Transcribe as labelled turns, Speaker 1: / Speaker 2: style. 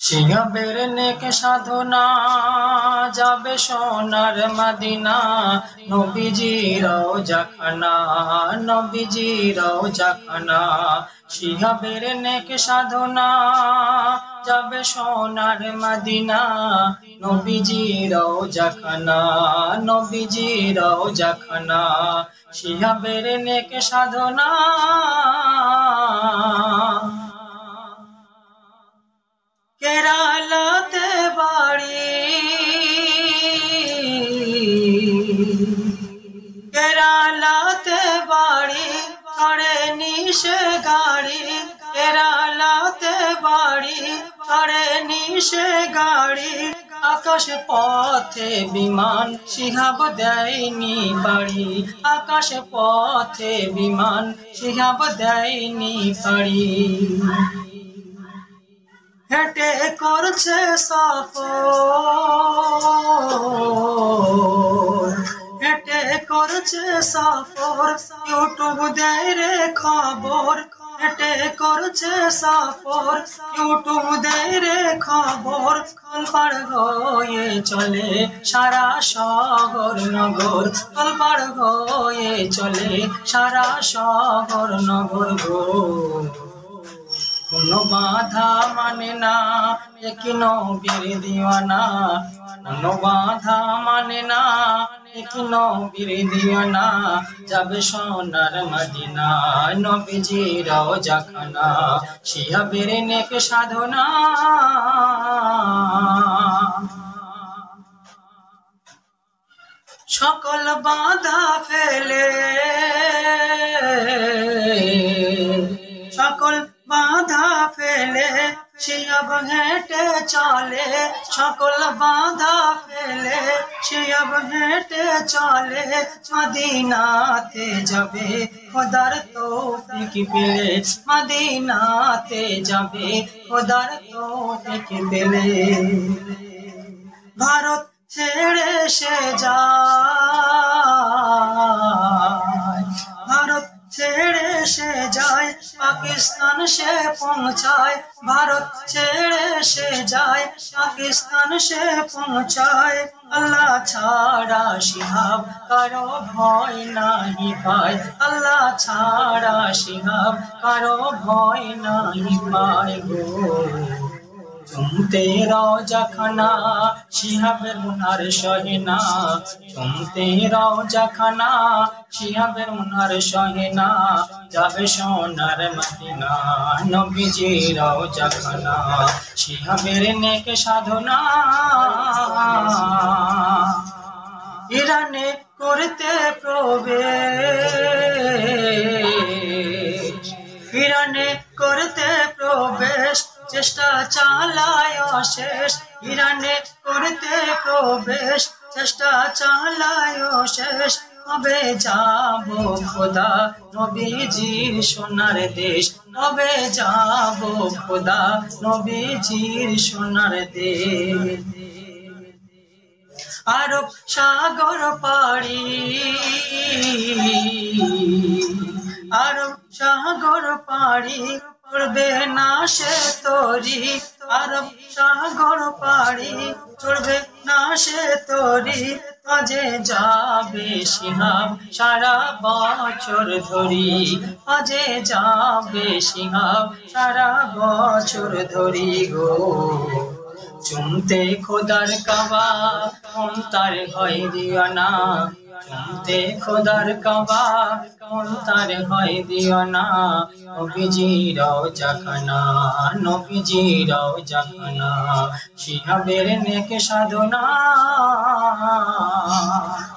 Speaker 1: শিহাবের নেক সাধনা যাবে সোনার মদিনা, নবীজি রওজা খানা, নবীজি রওজা খানা। শিহাবের নেক সাধনা যাবে সোনার মদিনা, নবীজি রওজা খানা, নবীজি রওজা খানা। শিহাবের নেক সাধনা কেরালাতে বাড়ি, কেরালাতে বাড়ি করে নিশে গাড়ি, কেরালাতে বাড়ি করে নিশে গাড়ি। আকাশ পথে বিমান শিহাব দেয়নি বাড়ি, আকাশ পথে বিমান শিহাব দেয়নি বাড়ি। হেঁটে করছে সফর, হেঁটে করছে সফর, ইউটিউব দেয় রে খবর। হেঁটে করছে সফর, ইউটিউব দেয় রে খবর। পাড় হয়ে চলে সারা শহর নগর, পাড় হয়ে চলে সারা শহর নগর গো। কোনো বাধা মানে না এক নবীর দিওয়ানা, কোনো বাধা মানে না এক নবীর দিওয়ানা। যাবে সোনার মদিনা, নবীজি রওজা খানা। শিহাবের নেক সাধনা সকল বাধা ফেলে, সকল বাধা ফেলে শিহাব হেঁটে চলে, সকল বাধা ফেলে শিহাব হেঁটে চলে। মদিনাতে যাবে খোদার তৌফিক পেলে, মদিনাতে যাবে খোদার তৌফিক পেলে। ভারত ছেড়ে সে যায়, ভারত ছেড়ে সে যায়, পাকিস্তান সে পৌঁছায়। ভারত ছেড়ে সে যায়, পাকিস্তান সে পৌঁছায়। আল্লাহ ছাড়া শিহাব কারো ভয় নাহি পায়, আল্লাহ ছাড়া শিহাব কারো ভয় নাহি পায় গো। চুমতে রওজা খানা শিহাবের মুনার সহেনা, চুমতে রওজা খানা শিহাবের মুনার সহেনা। যাবে সোনার মদিনা, নবীজি রওজা খানা। শিহাবের নেক সাধনা ইরানে করতে প্রবেশ, ইরানে করতে প্রবেশ চেষ্টা চালায় অশেষ। ইরানে করতে প্রবেশ চেষ্টা চালায় অশেষ। কবে যাব খোদা নবীজির সোনার দেশ, কবে যাব খোদা নবীজির সোনার দেশ। আরব সাগর পাড়ি, আরব সাগর পাড়ি চড়বে না সে তরি, আরব সাগর পাড়ি চড়বে না সে তরি। কাজে যাবে শিহাব সারা বছর ধরি, কাজে যাবে শিহাব সারা বছর ধরি গো। চুমতে খোদার কাবা কোন তার হয় দিওয়ানা, চুমতে খোদার কাবা কোন তার হয় দিওয়ানা। নবীজি রওজা খানা, নবীজি রওজা খানা। শিহাবের নেক সাধনা